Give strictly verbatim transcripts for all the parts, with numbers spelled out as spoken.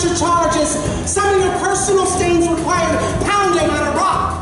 pressure charges. Some of your personal stains required pounding on a rock.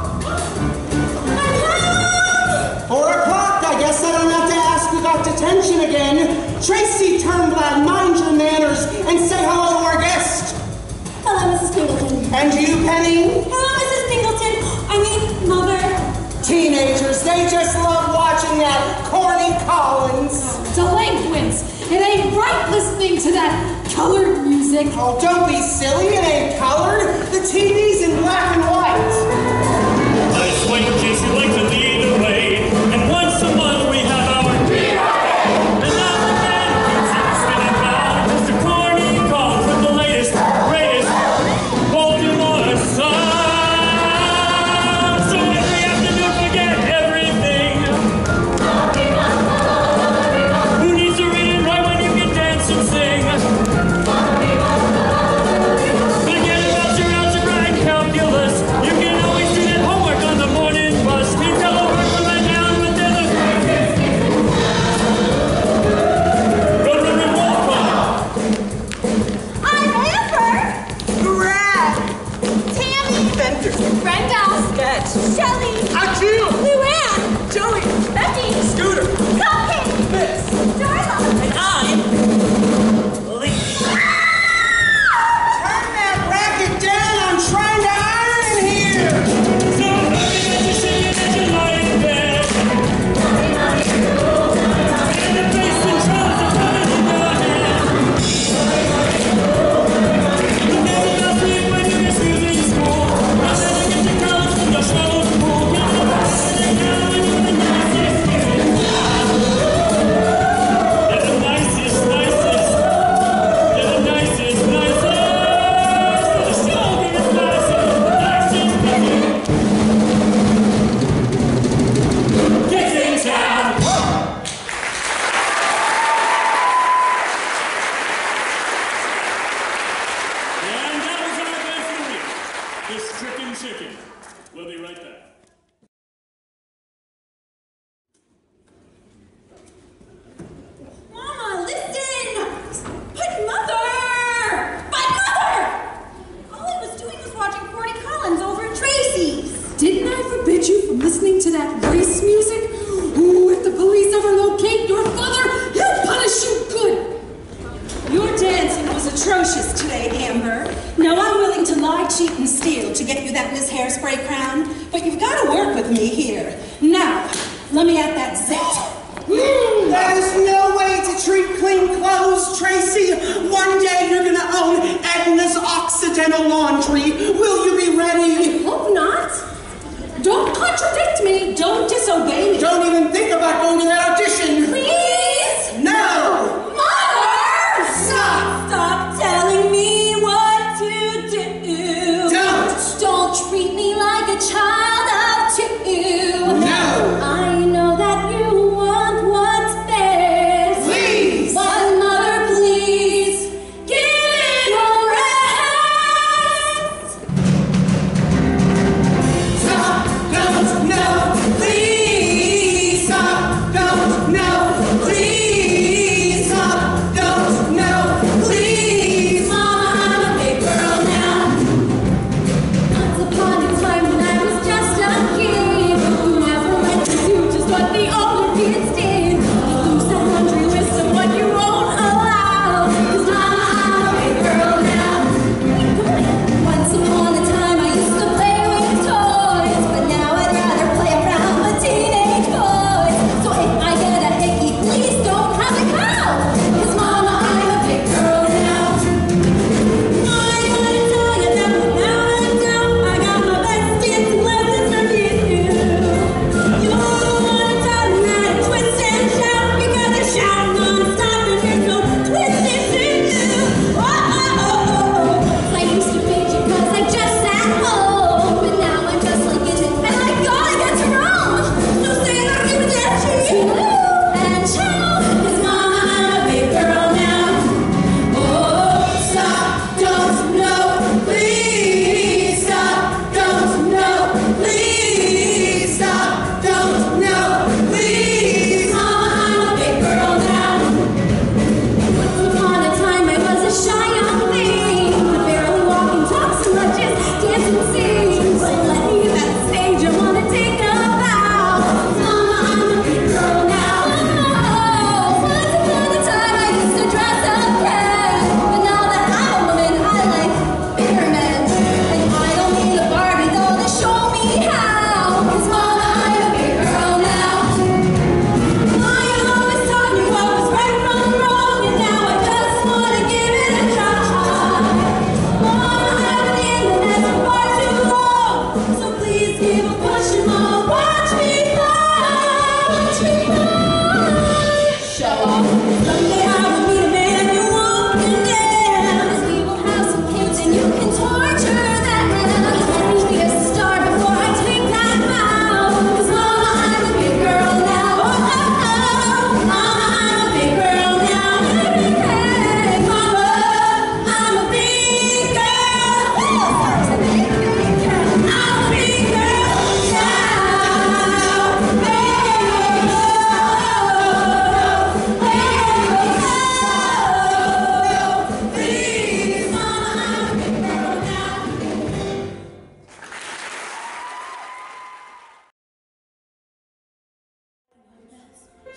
Four o'clock, I guess I don't have to ask who got detention again. Tracy Turnblad, mind your manners and say hello to our guest. Hello, Missus Pingleton. And you, Penny? Hello, Missus Pingleton. I mean, Mother. Teenagers, they just love watching that corny Collins. Delinquents. It ain't right listening to that colored music. Oh, don't be silly. It ain't colored. The T V's in black and white. Let's wait in case you like to lead the way. And once a month we have our Be Right. And now the band keeps on spinning round. Mister Corny Collins with the latest, greatest Baltimore song. So every afternoon forget everything. Who needs to read and write when you can dance and sing? Forget about your algebra and calculus. You can always do that homework on the morning bus. We tell the work will lie down, but then the run, run, run, walk on. I'm Amber. Brad. Tammy. Fender. Brenda. Sketch. Shelly. Achoo. Luann. Joey. Betty. Scooter. Cupcake. Miss. Darla. And I'm Lee. Turn that racket down. I'm trying to iron in here. So hurry that you see it as you lie in bed. And the bass and drums are coming in your head. You never got sleep when you're in music school. Now that you get to college from your shovel school. You're the best thing now when you're the nicest kid. They're the nicest, nicest. They're the nicest, nicest. They're the strongest, nicest, nicest people. Kids in town. And that was our event for the week. This Chicken Chicken. We'll be right back. Mama, listen! But Mother! But Mother! All I was doing was watching Corny Collins over at Tracy's. Didn't I forbid you from listening to that race music? Ooh, if the police ever locate your father, he'll punish you good. Your dancing was atrocious today, Amber. Now, I'm willing to lie, cheat, and steal to get you that Miss Hairspray crown, but you've got to work with me here. Now, let me at that zit. There's no way to treat clean clothes, Tracy. One day you're gonna own Edna's Occidental Laundry. Will you be ready? Hope not. Don't contradict me. Don't disobey me. Don't even think about going to that audition. Please? No! Mother! Stop! Stop telling me what to do. Don't! Don't treat me like a child of two. No! I know that you want what's best. Please! But Mother, please, give it a rest. Stop! Don't! No! Please! Stop! Don't! No! Please! Stop! Don't! No! Please! Mama, I'm a big girl now. Once upon a time when I was just a kid.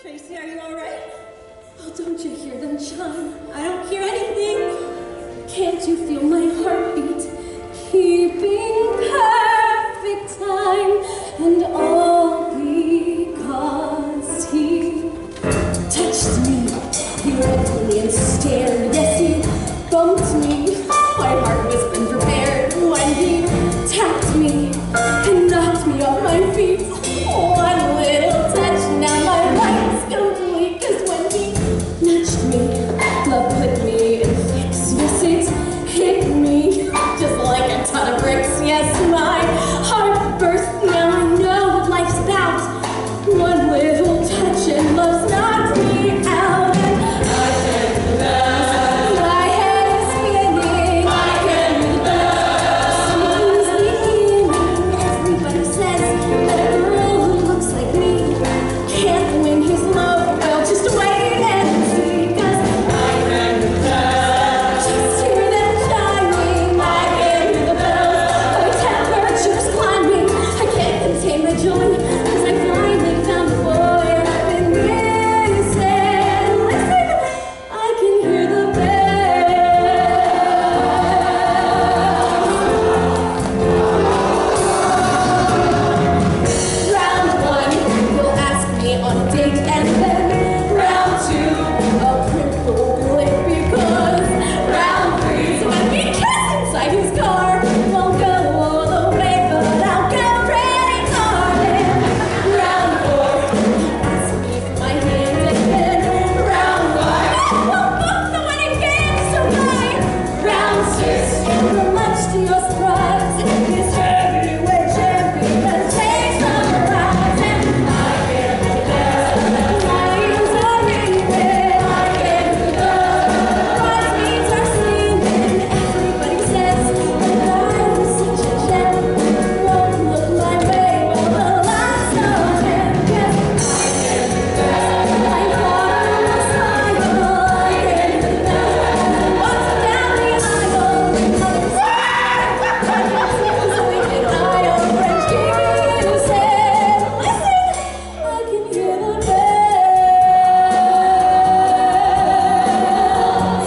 Tracy, are you all right? Oh, don't you hear them chime? I don't hear anything. Can't you feel my heartbeat? Keeping perfect time, and all because he touched me. He looked at me and stared. Yes, he bumped me. My heart was unprepared when he tapped me and knocked me off my feet. One little touch, now my lights go bleak. 'Cause when he nudged me, love put me in fix. Yes, it hit me just like a ton of bricks. Yes, my heart burst. Now I know what life's about. One little touch and love's knocked me out. And I can't do that. My head is spinning. I can't do that. Someone's beginning. Everybody says that a girl who looks like me can't win his love. Well, just wait and see. 'Cause I can't do that. Just hear them chiming. I can't hear the bells. My temperature's climbing. I can't contain my joy. 'Cause I finally found the boy I've been missing. Listen, I can hear the bells. Round one, you'll ask me on a date, and then round two, a crinkled lip, because round three, so let me kiss inside his car. Won't go all the way, but I'll go pretty hard. And round four, you'll ask me for my hand, and then round five, we'll book the wedding game, so high. Round six, you're much to your surprise, this heavyweight champion takes the prize. And I can't do that. My ears are ringing. I can't do that. Bridesmaids are singing. Everybody says that I'm such a gem. Won't look my way, well, the lights don't dim. Yes, I can't do that. My heart will smile. I can't do that. Walks down the aisle. Wicked eye of French kisses. Listen, I can hear the bells.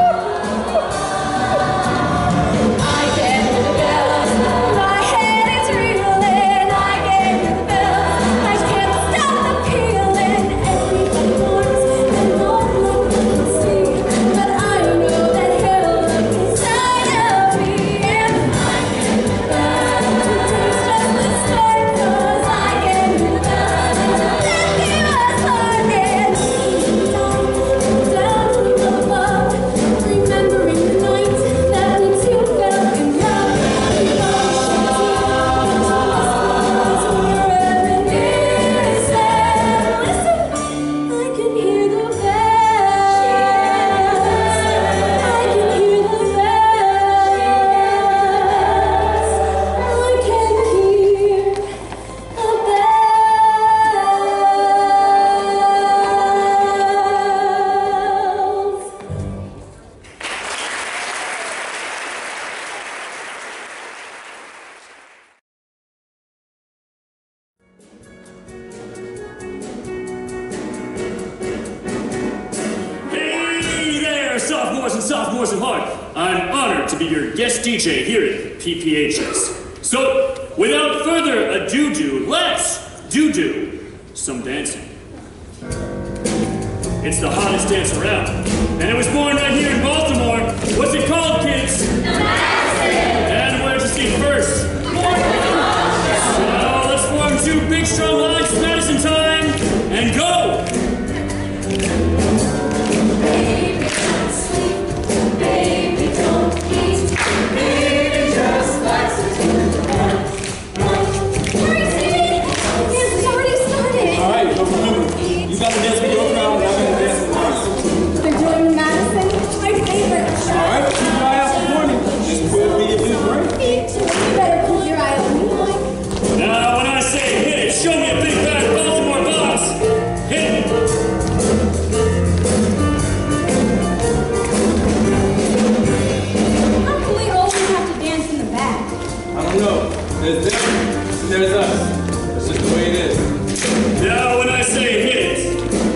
I can hear the bells. My head is reeling. I can hear the bells. I can't stop the pealing. Everybody mourns and no one can see, but I know that he'll look inside of me. And I can hear the bells. Today's just the start, 'cause I can hear the bells. And that he was hearted. Down, down to the love, remembering the night that we two fell in love. Listen, I can hear the bells. I can hear the bells. I can hear the bells. Hey there, sophomores and sophomores at heart. I'm honored to be your guest D J here at P P H S. So, without further ado, let's do-do some dancing. It's the hottest dance around, and it was born right here in Baltimore. What's it called, kids? And where's the seat first? So, let's form two big strong lines, Madison time, and go! Baby, don't sleep. Baby, don't eat. Baby just likes to do one, one. Tracy, it's already started. All right, but remember, you got to dance with your crowd, and I'm going to dance with mine. They're doing Madison, my favorite. All right, keep your eye out for warning. This could be a big break. You better pull your eye on me, Mike. Now, when I say hit it, show me a big bad Baltimore boss. Hit it. How come we always have to dance in the back? I don't know. There's them, and there's us. That's just the way it is. Now, when I say hit it,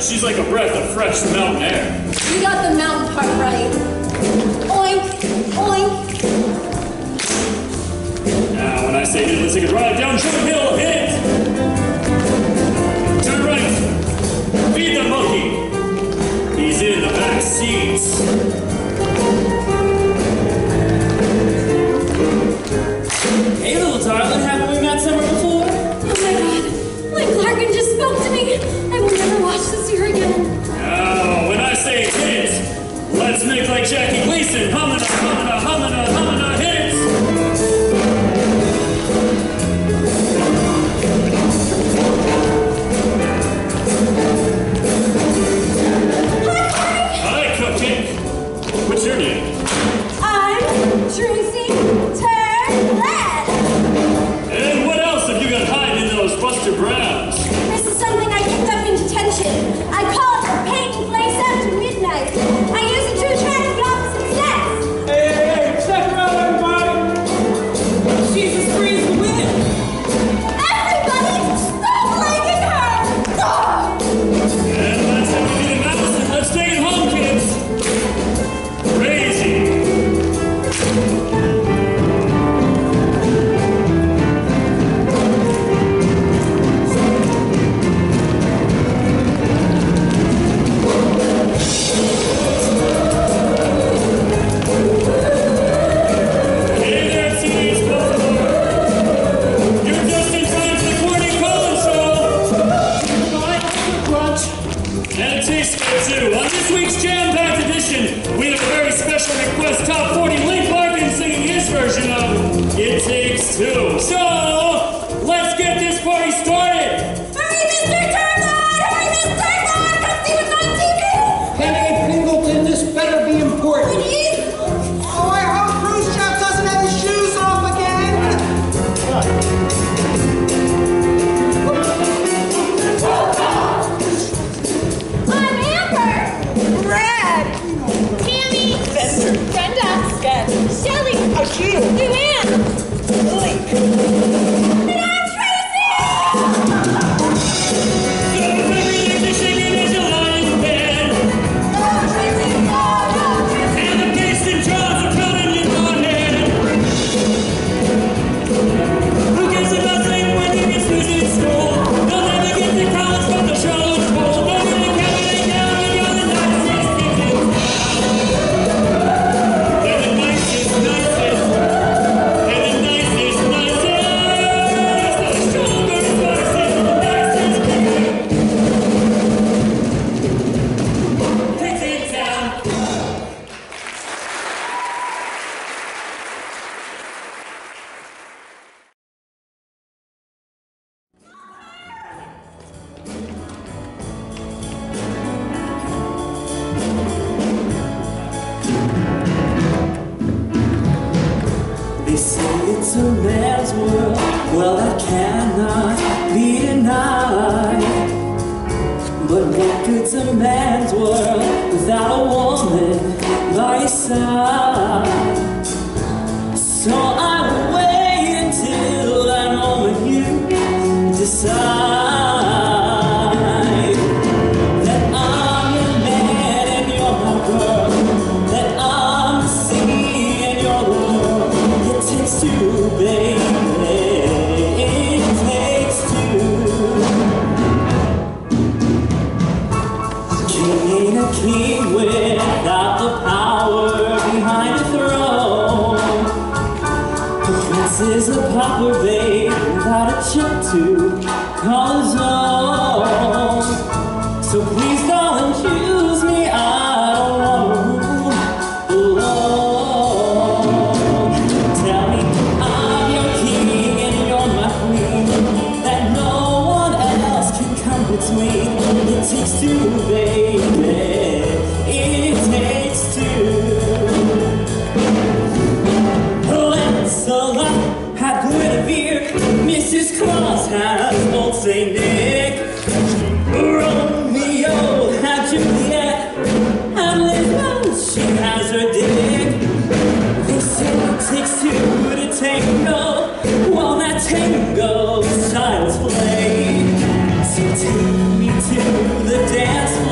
She's like a breath of fresh mountain air. You got the mountain part right. Oink, oink. Now, when I say hit, let's take a drive down Sugar Hill. Hit! Turn right. Feed the monkey. He's in the back seats. Hey, little darling, haven't we met somewhere before? Oh my God, Lynn Larkin just spoke to me. I will never watch this year again. Now, when I say hit, let's make like Jackie Gleason. Humana, humana, humana, humana, hit! Hi, Cupcake. What's your name? I'm Tracy Turlett. And what else have you got hiding in those Buster Browns? This is something I picked up in detention. I call it a painting place after midnight. I use it to attract the opposite sex. Hey, hey, hey, check her out, everybody! She's as free as the wind! Everybody, stop liking her! Stop! And let's have you the mouse and let's take it home, kids. Crazy. Hey there, teenage Baltimore. You're just in time for the Courtney Collins Show. And it tastes good too. On this week's jam-packed edition, we have a very special request. Top forty, Link Larkin singing his version of It Takes Two. So, let's get this party started. Hurry, Mister Turlott! Hurry, Mister Turlott! Come see what's on T V! Penny Pingleton, this better be important. Please! Oh, I hope Khrushchev doesn't have his shoes off again. I'm Amber! Brad! Tammy! Brenda! Shelly! Luann! And I'm Tracy! So everything to shake it is a lion bed. Go, Tracy! Go, go, Tracy! And the paste and jaws are coming in your head. Who gives a nothing when he gets losing in school? They'll never get to college from the Charlotte School. They're gonna count it down and you're the nicest kids in town. They're the nicest, nicest. They're the nicest, nicest. The stronger and wisest, the nicest kids in town. They say it's a man's world, well that cannot be denied. But what good's a man's world without a woman by his side? So I will wait until that moment you decide that I'm your man and you're my girl, that I'm the sea and you're the world. It takes two, baby, it takes two. A king ain't a king without the power behind the throne. A prince is a pauper, babe, without a chip to call his own. So please don't choose me, I don't want a room alone. Tell me I'm your king and you're my queen, that no one else can come between. It takes two, baby, it takes two. Lancelot had Guinevere, Missus Claus has old Saint Nick, Romeo had Juliet, and Lisbon, she has her dick. They say it takes two to tango, well that tango is child's play. So take me to the dance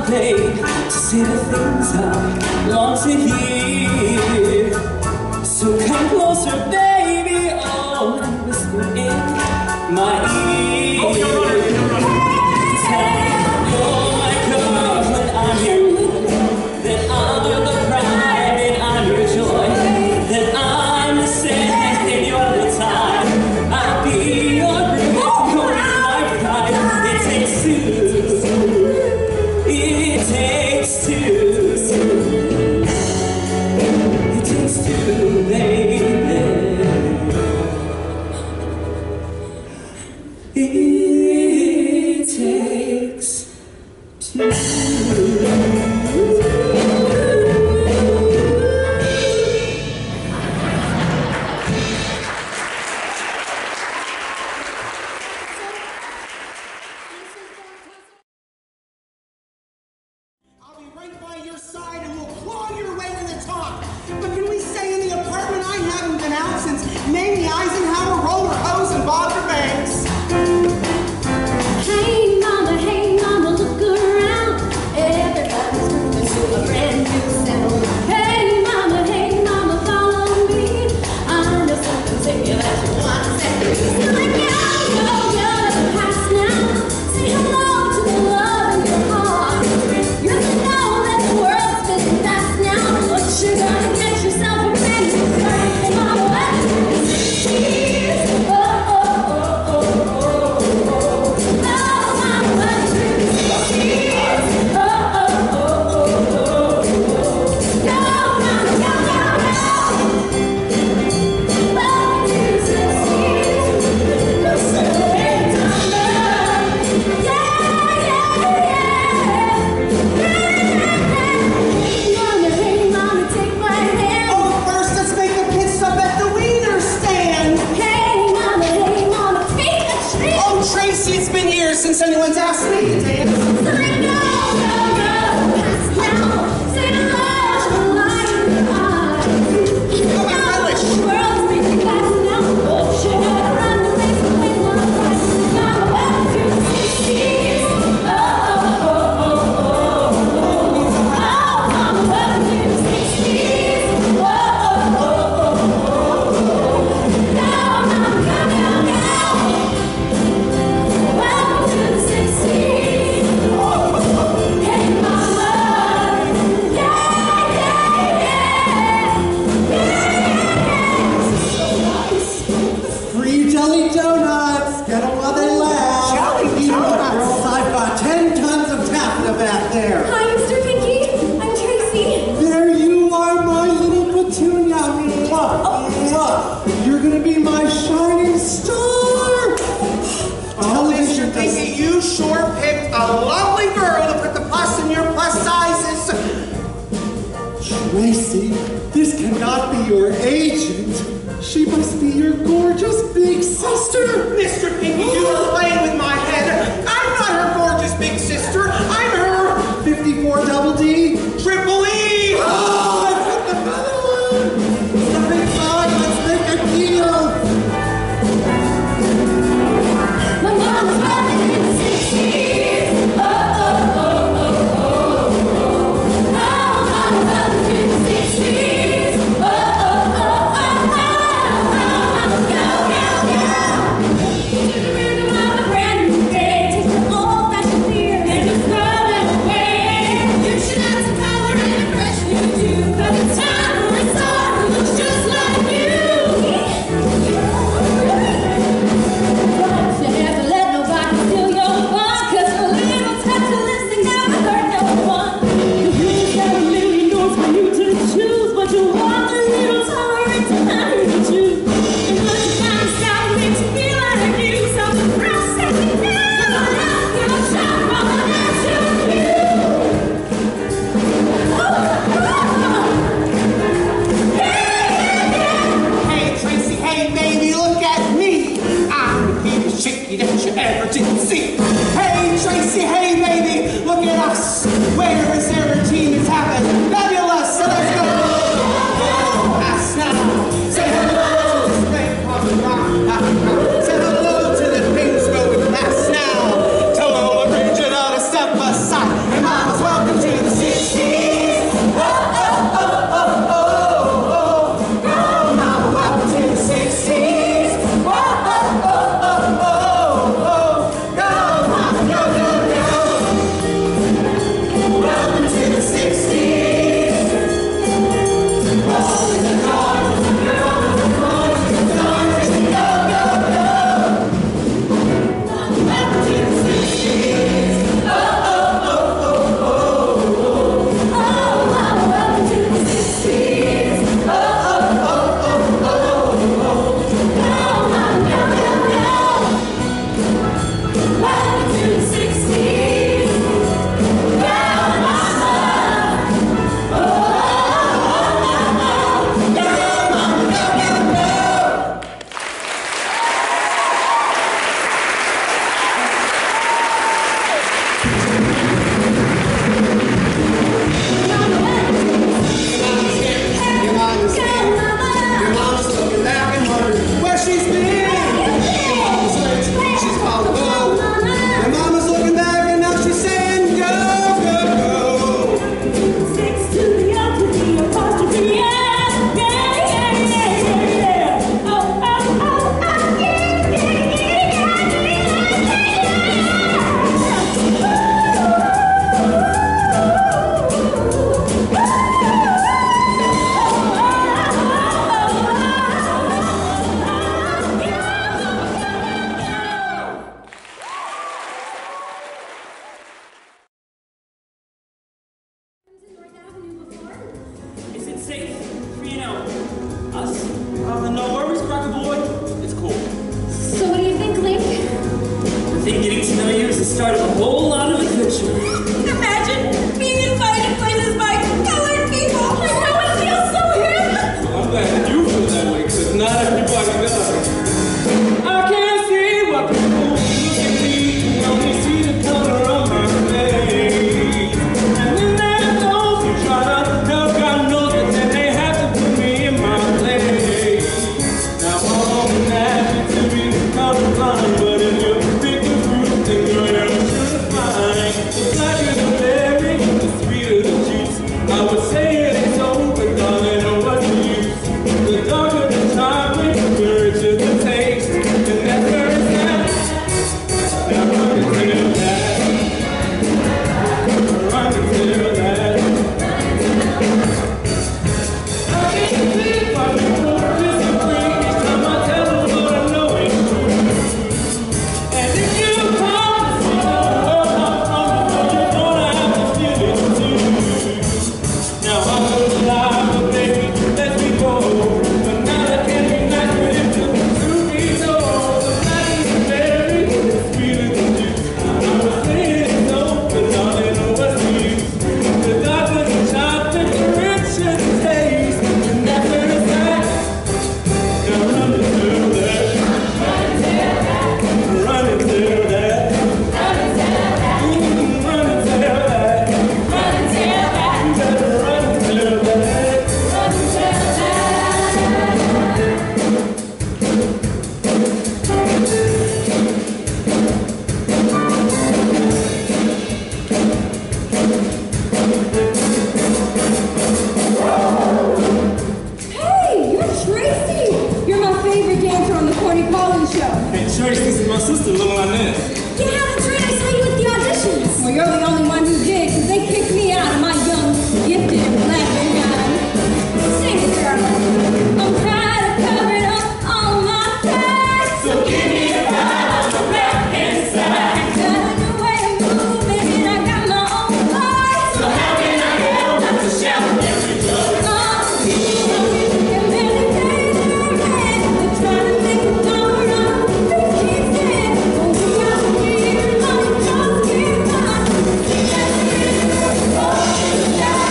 babe, to say the things I want to hear. So come closer, baby, oh, and whisper in my ear. Oh, you're running, you're running. You're my girl when I'm your woman, that I'm the pride and I'm your joy, that I'm the sand and you're the tide. I'll be your groove, you'll be my pride. It takes two, it takes two, it takes two, baby. It takes two. I'll be right by your side and we'll claw your way to the top. But can we stay in the apartment? I haven't been out since Mamie Eisenhower, Roller Hose, and Bobber Banks. Hey mama, hey mama, look around. Everybody's moving to a brand new sound. Hey mama, hey mama, follow me. I know something's in you that you want to say. So let go, go, go to the past now. Say hello to the love in your heart. You have to know that the world's spinning fast now, but you're gonna get yourself a brand new start. Hey mama, let's cheers. Oh, oh, oh, oh, oh, oh. Oh, mama, let's cheers. Oh, oh, oh, oh, oh, oh. Go, mama, go, go, go. Welcome to the sixties. No celebrating on love. Yeah, yeah, yeah. Mama, hey, mama, take my hand. Oh, first let's make a pit stop at the wiener stand. Hey, mama, hey, mama, take a trip. Oh, Tracy, it's been years since anyone's asked me to dance. So let go, go, go, past now. Say hello to the light in your eyes. How about Irish? The world's moving fast now, but you gotta run the race and win one prize. Mama, welcome to the sixties. Oh, oh, oh, oh, oh, oh. Oh, mama, welcome to the sixties. Oh, oh, oh, oh, oh, oh. Go, mama, go, go, go. Welcome to the sixties. Hey, mama. Yeah, yeah, yeah. Free jelly donuts. Get them while they last. Jelly You know, donuts. girls, I've got ten tons of taffeta back there. Hi, Mister Pinky. I'm Tracy. There you are, my little petunia. Mwah, mwah. You're gonna be my shining star. Oh, Mister Television does- Pinky, you sure picked a lovely girl to put the plus in your plus sizes. Tracy, this cannot be your agent. She must be your gorgeous big sister. Mister Pinky, you are playing with my head. I'm not her gorgeous big sister. I'm her fifty-four double D. triple E. Oh, I've got the other one. Step inside, let's make a deal. My mama's welcome to the sixties. Oh, oh, oh, oh, oh, oh. Oh, mama, welcome to the sixties. Oh, oh, oh, oh, oh, oh. Go, go, go. To the rhythm of a brand new day. Take the old-fashioned beer and just throw them away. You should have some power and Is it safe for, you know, us? Uh, no worries, Cracker Boy. It's cool. So what do you think, Link? I think getting to know you is the start of a whole lot of adventure. Imagine being invited places by colored people. I know it feels so hip. I'm glad you feel that way, because not everybody does. I can't see what people look at me. You only see the color of my face. And then there's those who try to help God knows that then they have to put me in my place. Now all I'm happy to be colorblind, but if you pick the fruit, then you're just fine. The blacker the berry, the sweeter the juice. I would say it ain't so, but darling, what's the use? The darker the chocolate, the richer the taste. And that's where it's at. Now run until that. Run until that. I can't see why people disagree each time I tell them what I know ain't true. And if you promise me the world I'm from, you're gonna have to feel it too. Now I'm gonna lie, but baby, let me go. But now that can't be nice for him to to be told. The black is the berry, the sweeter the juice. I was saying so, but darling, what's the use? The darker the chocolate, the richer the taste. And that's where it's at. Now run until that. Run until that. Mm, run until that. You better run until that. Hey, you're Tracy! You're my favorite dancer on the Corny Collins show. Hey, Trace, this is my sister, Little Inez. Yeah, that's right, I saw you at the auditions. Well, you're the only one who did, because they kicked me out of my young, gifted, and laughing guy. Sing it, girl. I'm tired of covering up all my past. So give me a ride on the left-hand side. Got a new way of moving, and I got my own life. So how can I help but to shout and rejoice? Oh, you're meditating, they're trying to make a dollar out of me, keep saying, oh, we got to keep on, just keep on. See that it's all down.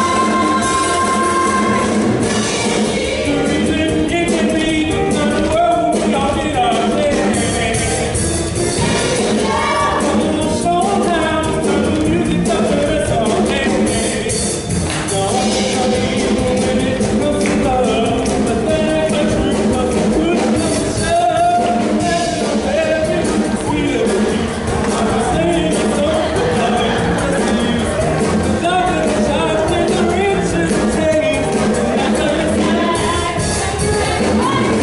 It can be the world we all get our way. Slow down, turn the music up, it's all day. Don't tell me when it comes to love, but that's the truth, but the good comes to show. That's the very sweet of the juice. I was saying it's so good, what's the use? The darker the chocolate, the richer the taste. And that's where it's at. I'm gonna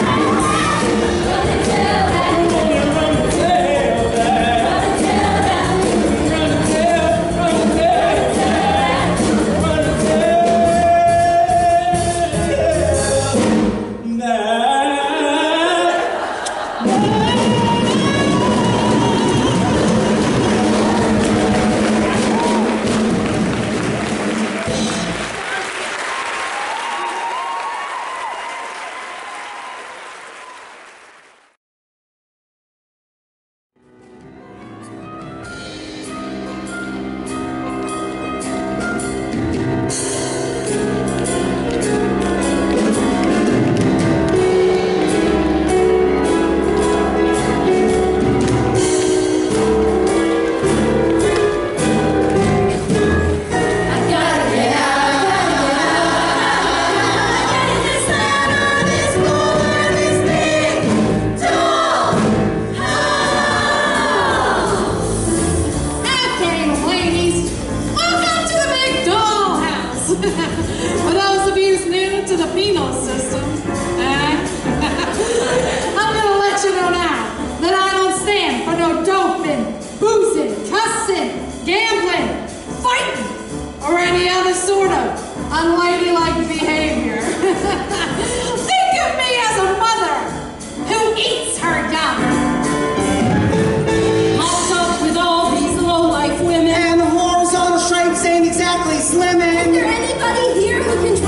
run and tell that. Run and tell, run and tell, run and tell that. Okay, ladies, welcome to the big dollhouse. For those of you new to the penal system, eh? I'm gonna let you know now that I don't stand for no doping, boozing, cussing, gambling, fighting, or any other sort of unladylike behavior. Think of me as a mother who eats her young. Hopped up with all these low-life women. And the horizontal stripes ain't exactly slimming. Is there anybody here who can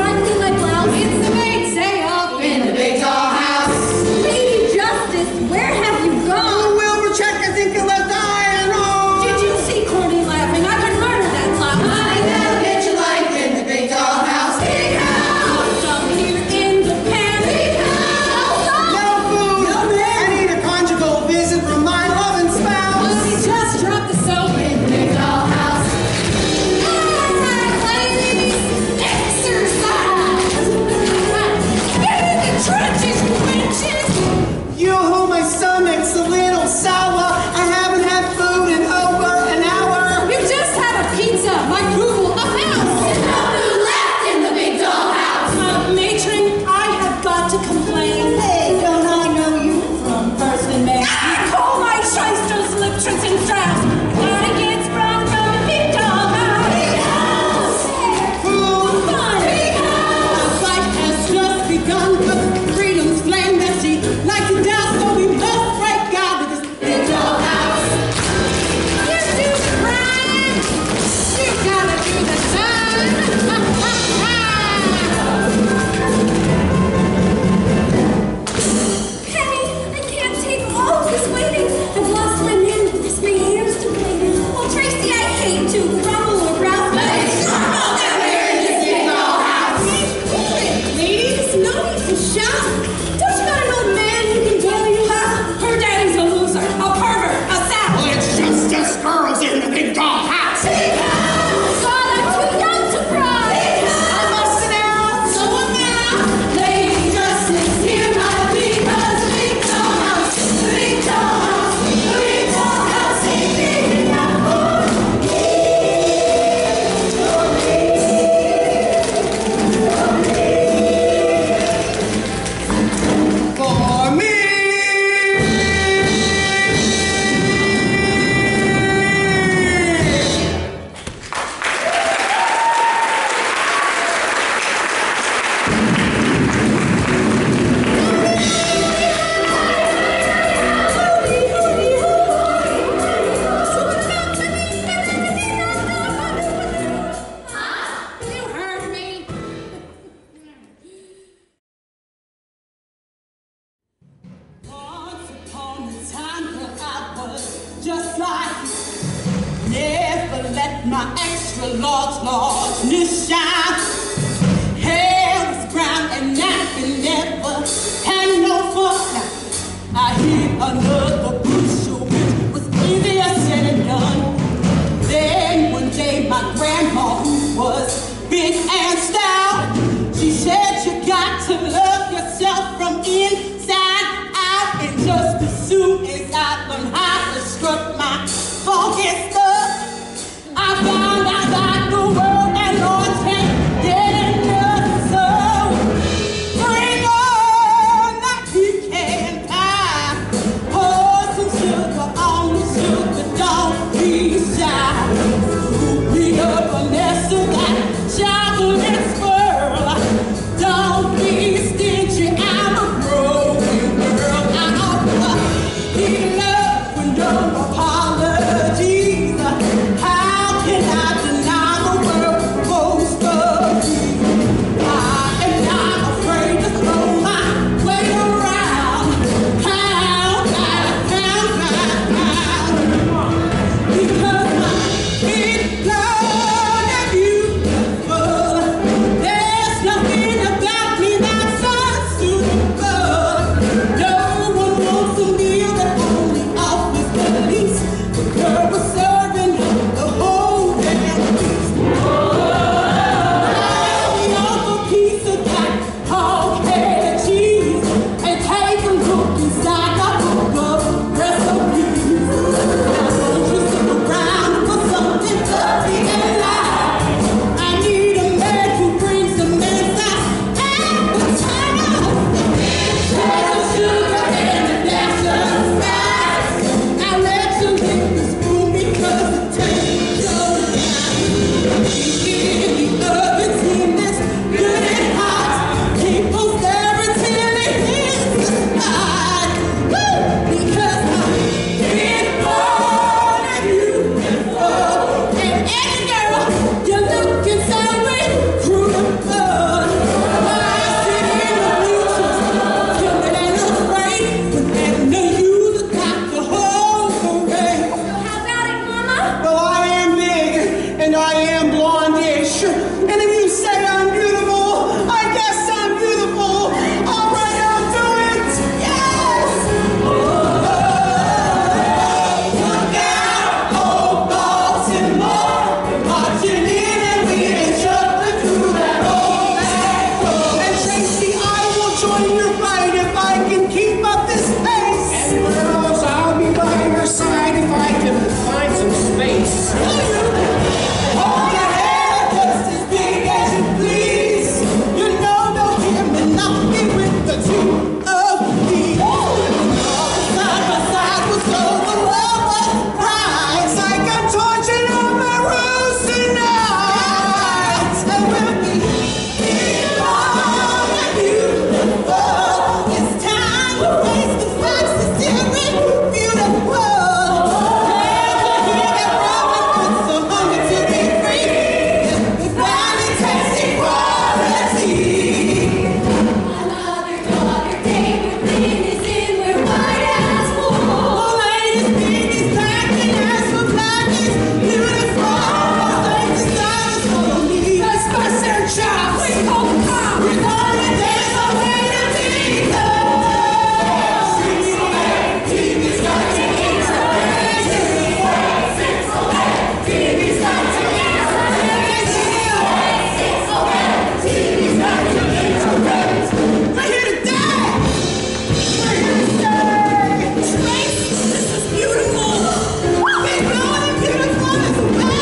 to shine. Hair was brown and nappy, never had no fun. I hear another bushel, which was easier said and done. Then one day my grandma, who was big and stout, she said you got to love yourself from inside out. And just as soon as I learned how to strut my funky stuff, I found out that the world and Lord can't get enough. So bring on that pecan pie, pour some sugar on the sugar, don't be shy. Scoop me up a nest of that chocolate swirl. Don't be stingy, I'm a growing girl. I'll be love with no apologies. How can I deny the world most of me? I am not afraid to throw my weight around. Pound, pound, pound, pound, pound. Because my big blood and beautiful. There's nothing about me that's unsuitable. No one wants a meal that only offers the least. The girl was serving the whole damn feast. We offer a piece of that hog-headed cheese and take them cookies like a book of recipes. Now won't you stick around for something fluffy and light? I need a man who brings the midnight appetite. Sugar, sugar, and a dash of spice. Now let you lick the spoon because it tastes so nice. In the oven, in this good and hot. People staring till it hits the spot. Woo! Because I'm big, bold, and beautiful. And any girl, you're looking so incredible. Why sit in the bleachers, timid and afraid, when there's no use got the whole parade? How about it, Mama? Well, I am big and I am blondish. And if you say I'm beautiful, I guess I'm beautiful. All right, I'll do it. Yes! Look out, old Baltimore. Marching in and we ain't shuffling through that old back road. And Tracy, I will join your fight if I can keep up this pace. And girls, I'll be by your side if I can find some space. Hold your head just as big as you please. You know they'll hear me knocking with the two of these. Side by side will go the love of prize. Like I'm torching on my roof tonight. And we'll be beautiful and beautiful. It's time to raise the flags to steer it beautiful. Never hear that Robin Hood so hungry to be free. We finally tasted quality. Another daughter day within is in where white as wool. The latest thing is packing as for black is beautiful. Thank the stylist for me. Let's bust their chops. We hold the cop. We're gonna dance the way to Jesus. T V's got to entertain. T V's got to entertain. T V's got to entertain. We're here to dance. We're here to stay. Trace, this is beautiful. Big blonde and beautiful as well.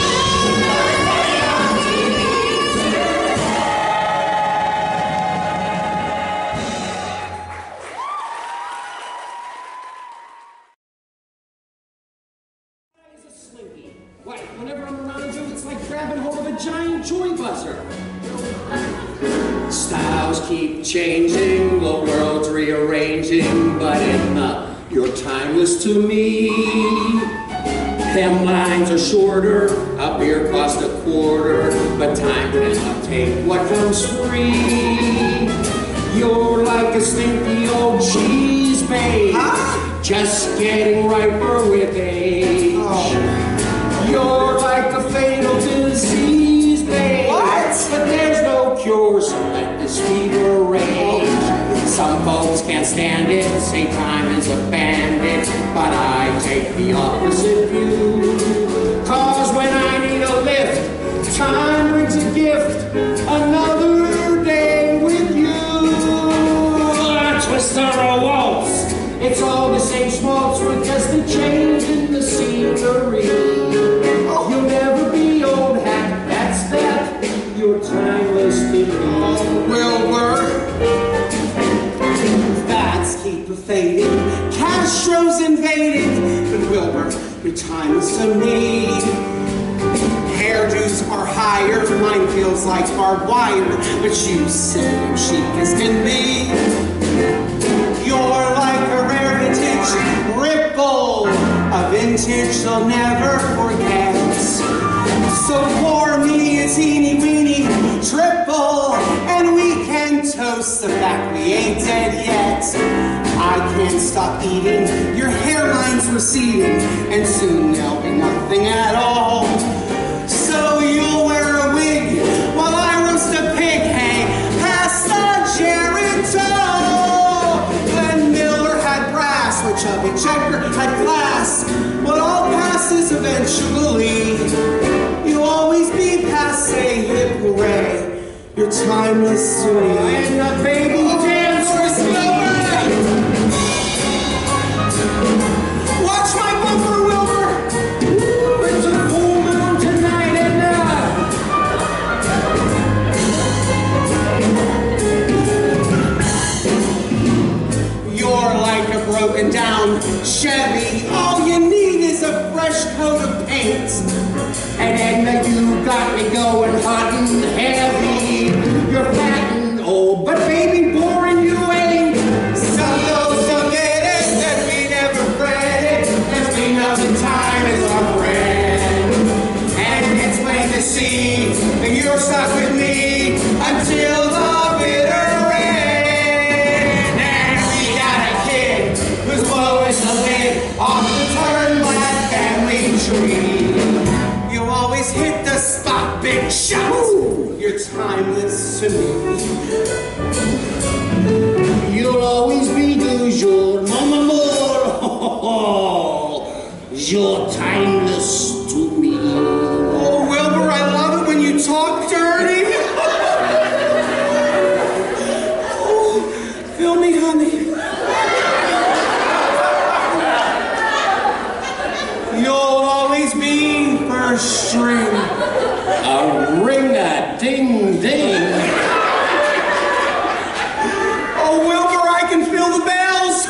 It's a slinky. Why, whenever I'm around you, it's like grabbing hold of a giant joy buzzer. Styles keep changing, the world's rearranging, but in the, you're timeless to me. Hemlines are shorter, a beer costs a quarter, but time cannot take what comes free. You're like a stinky old cheese babe, Huh? just getting riper with age. Oh. You're like a fatal disease, babe. What? can't stand it, say time is a bandit, but I take the opposite view. Cause when I need a lift, time brings a gift, another day with you. A twist or a waltz, it's all the same schmaltz with just a change in the scenery. You'll never be old hat, that's that, you're timeless to me. Oh, Wilbur, bats keep fading, Castro's invading, but Wilbur, your timeless to me. Hairdos are higher, mine feels like barbed wire, but you so chic as can be. You're like a rare vintage ripple, a vintage they'll never forget. So pour me a teeny weeny triple, and we can toast the fact we ain't dead yet. I can't stop eating, your hairline's receding, and soon there'll be nothing at all. So you'll wear a wig while I roast a pig, hey, pass the Geritol. Glenn Miller had brass, which Chubby Checker had glass, but all passes eventually. You'll always be passe, hip hooray, you're timeless to me. And the baby dance for Wilbur. Watch my bumper, Wilbur. Ooh, it's a full moon tonight, and uh, you're like a broken down Chevy. All you need is a fresh coat of paint. And Edna, you got me going hot and heavy. You're fat and old, but baby, boring you ain't. Some those don't get it, that we never fret it. Let's be nothing, time is our friend. And it's plain to see that you're stuck with me until the bitter end. And we got a kid who's blowing the lid off the turn-black family tree. You always hit the spot, big shot. Ooh, you're timeless to me. You'll always be du jour, mon amour. You're timeless to me. Oh, Wilbur, I love it when you talk dirty. Oh, fill me, honey. You'll always be first string. A ring-a-ding-ding. Oh, Wilbur, I can feel the bells.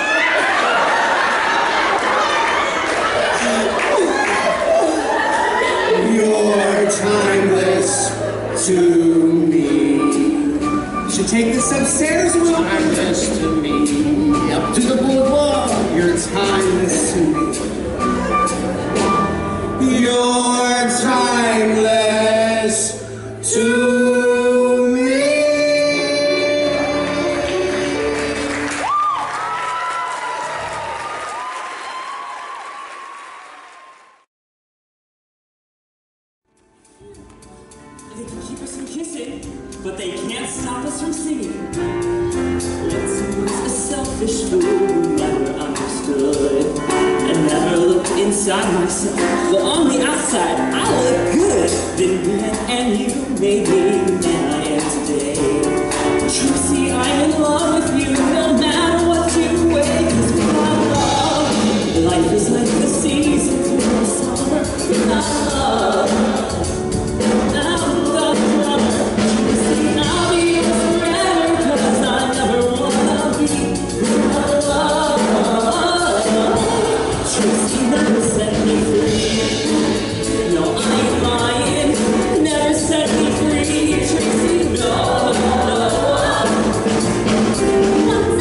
You're timeless to me. Should take this upstairs, Wilbur. Timeless to me. Up to the boulevard. You're timeless to me. You're timeless to me. They can keep us from kissing, but they can't stop us from singing. Once I was a selfish fool who never understood and never looked inside myself. Well, on the outside, I look good. Then we met and you made me the man I am today. Tracy, I'm in love with you, no matter what you weigh. 'Cause without love, life is like the seasons in the summer. Without love, Tracy, no, no.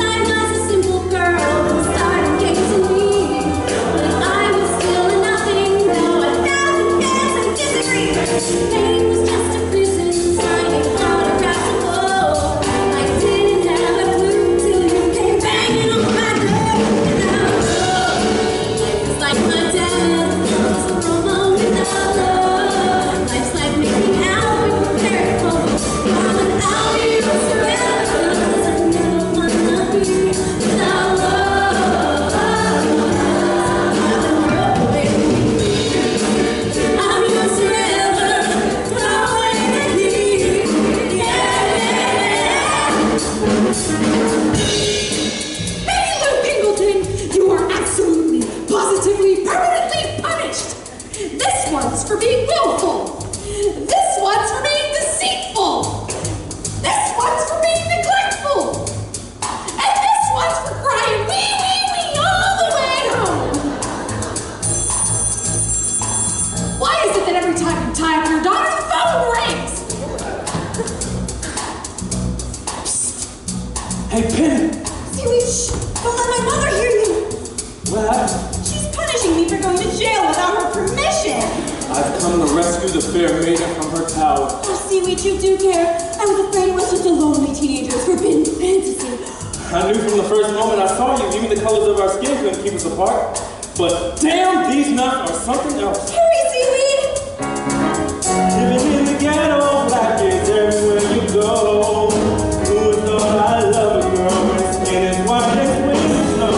Hey, Penny. Seaweed, shh! Don't let my mother hear you! What? She's punishing me for going to jail without her permission! I've come to rescue the fair maiden from her tower. Oh, Seaweed, you do care. I was afraid it was just a lonely teenager's forbidden fantasy. I knew from the first moment I saw you, even the colors of our skin couldn't keep us apart. But damn, these nuts are something else. Hurry, Seaweed! Living in the ghetto, black kids everywhere you go. Who would thought I love a girl when her skin is white as winter snow?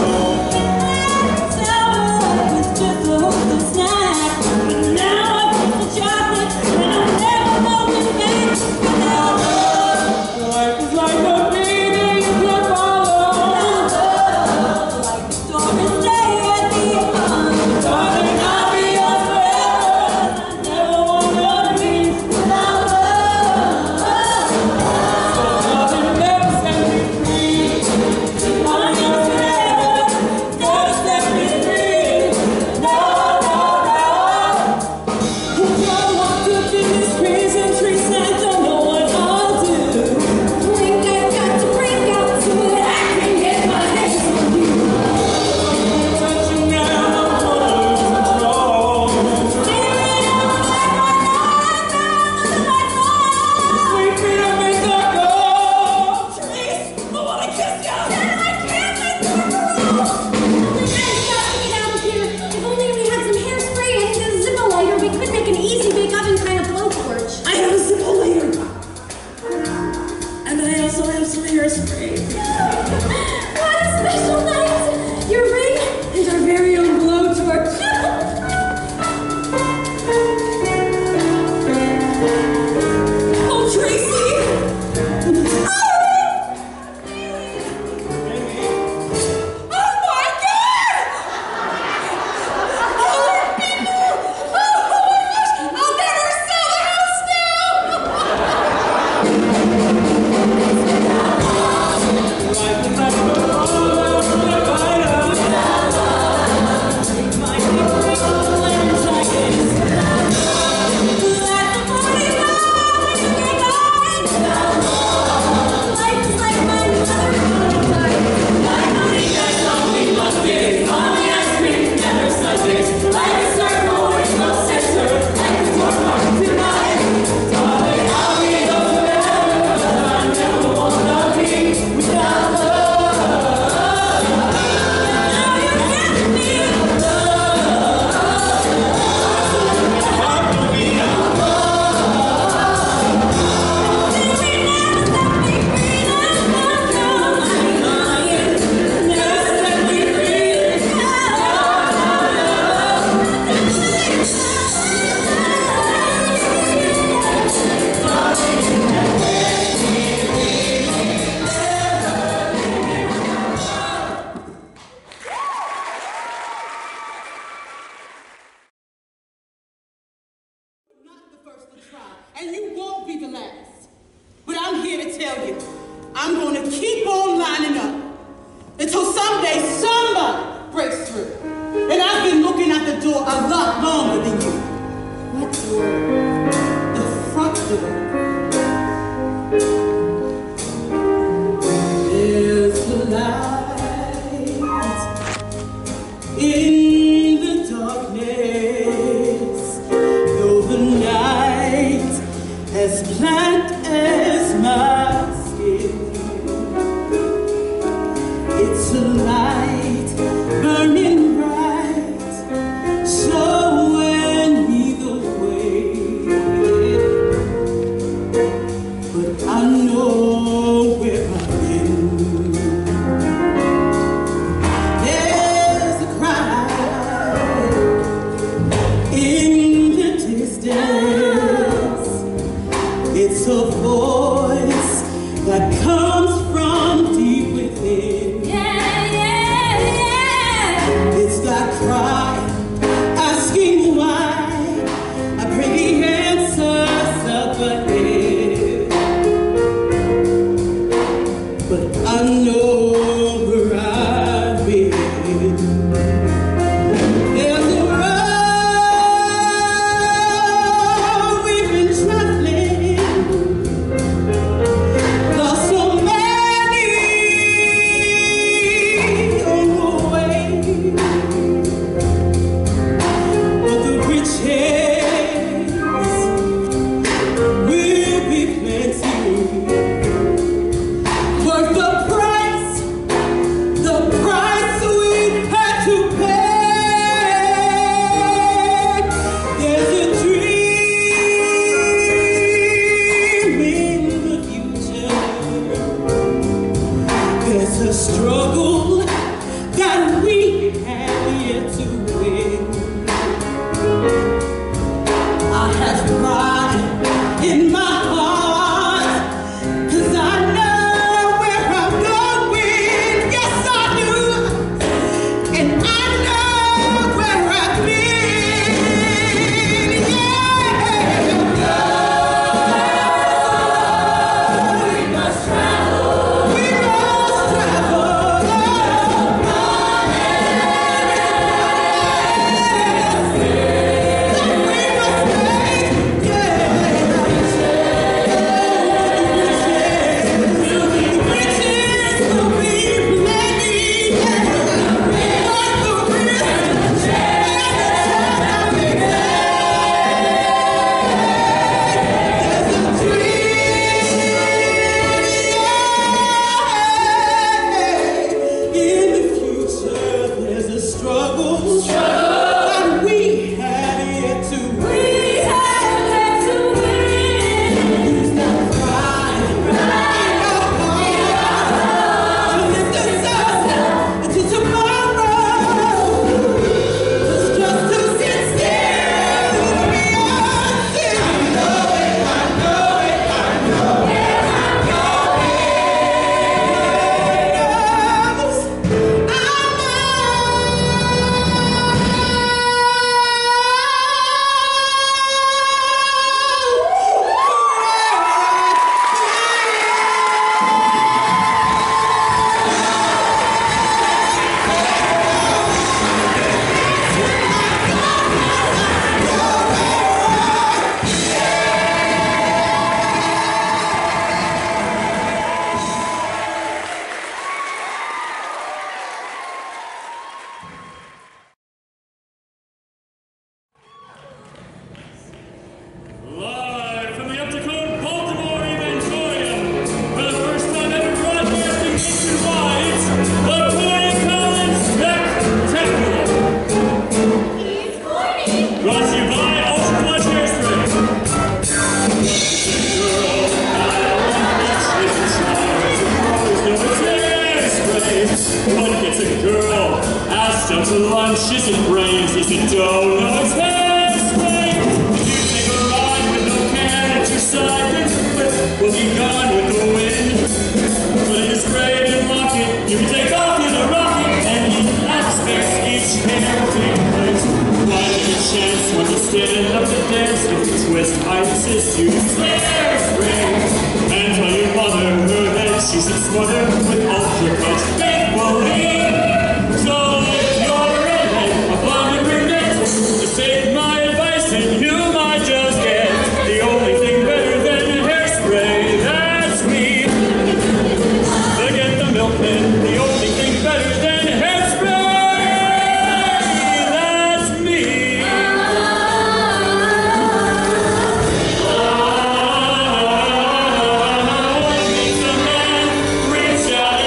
Summer was just a wholesome snack. But now I get the chocolate and I'm never going back without love. Life is like a baby you can follow. Like the stormy day at the end. Darling, I'll be your forever. I never wanna be Without love. nothing never set me free. I'm your forever. Never set me free. No, no, no. Don't walk up in this prison tree, I don't know what I'll do. Think I've got to break out so that I can get my hands on you. Touch you now, I wanna lose control. Sweet freedom makes the go. I wanna kiss you. I can't let you Guys, got to get out of here. If only we had some hairspray and a Zippo lighter, we could make an easy bake oven kind of blow torch. I have a Zippo later. And I also have some hairspray. What a special night! Your ring and our very own blow torch. Oh, Tracy! Oh my God! Oh, people! Oh, my gosh! I'll never sell the house now! Life is like a roller coaster. My favorite lands like this. Let the party go! We're going down. Life is like my mother prototype. Like honey, there's something must be. On the ice cream, never such this. Like a circle with no center. Like a door marked tonight. Darling, I'll be yours forever. I never wanna be without love. Now you get me. Not the first to try, and you won't be the last. But I'm here to tell you, I'm going to keep on lining up until someday somebody breaks through. And I've been looking at the door a lot longer than you. What door? The front door. There's the light in the darkness, though the night as black as my skin. It's a light burning bright, showing me the way. But I know where I've been. There's a crowd in the distance. It's a voice that comes from deep within. Yeah, yeah, yeah. It's that cry asking why. I pray the answers up ahead. But I know where I've been. There's a road we've been traveling, lost so many punch? Is it brains? Is it dough? No, it's hairspray. If you take a ride with no can at your side, then your whip will be gone with the wind. Put in a spray and lock it. You can take off in a rocket and eat aspects each hair take place. Why take a chance when you stand up to dance? If you twist, I insist you use hairspray. And tell your mother her head she should smother with ultra cuts. Make believe. So if you're a redhead, a blonde and brunette, just take my advice and you might just get the only thing better than hairspray. That's me. Forget the milkman. The only thing better than hairspray. That's me. What makes a man reach out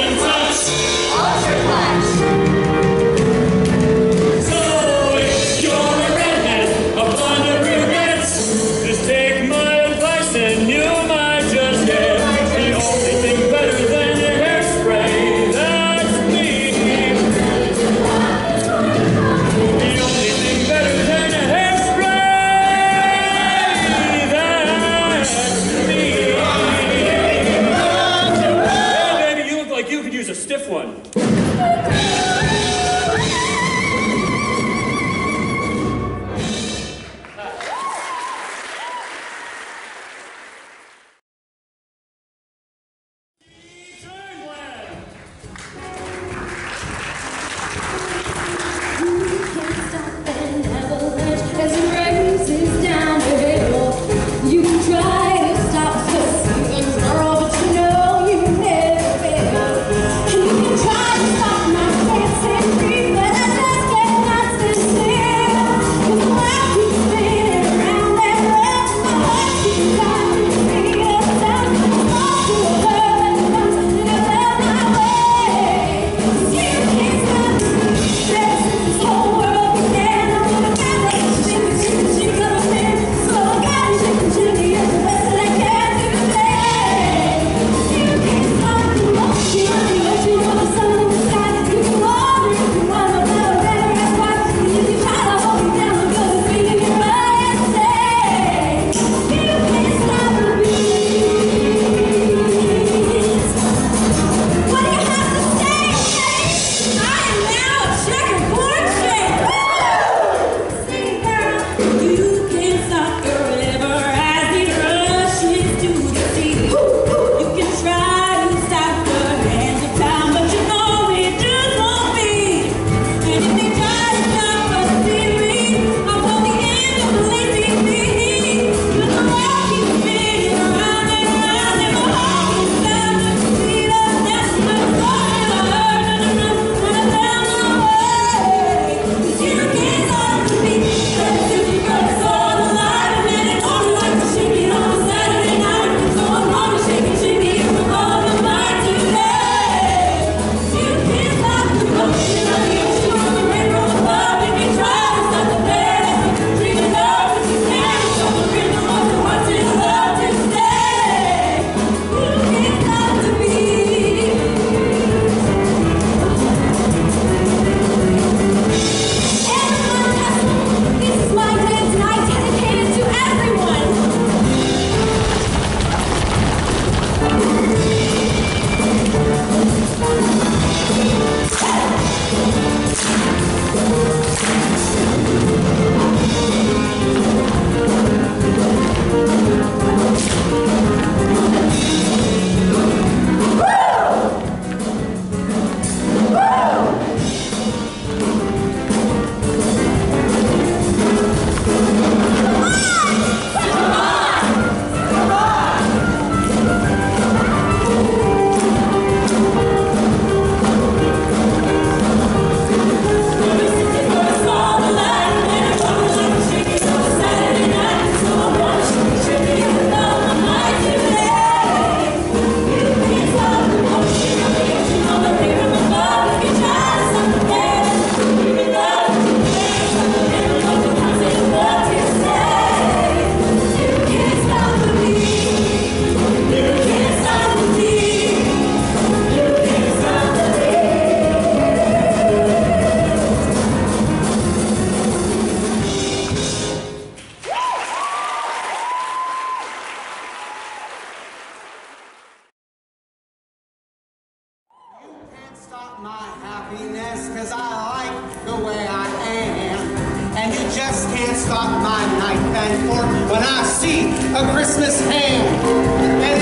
stop my happiness, cause I like the way I am. And you just can't stop my night and forth when I see a Christmas ham. And